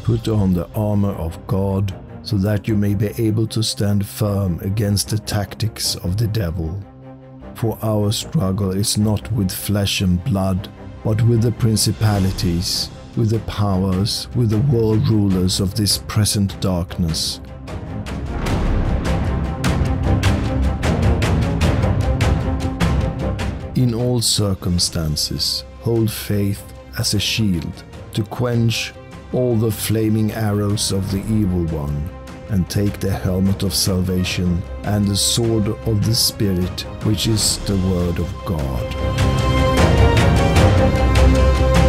Put on the armor of God, so that you may be able to stand firm against the tactics of the devil. For our struggle is not with flesh and blood, but with the principalities, with the powers, with the world rulers of this present darkness. In all circumstances, hold faith as a shield to quench all the flaming arrows of the evil one, and take the helmet of salvation and the sword of the Spirit, which is the word of God.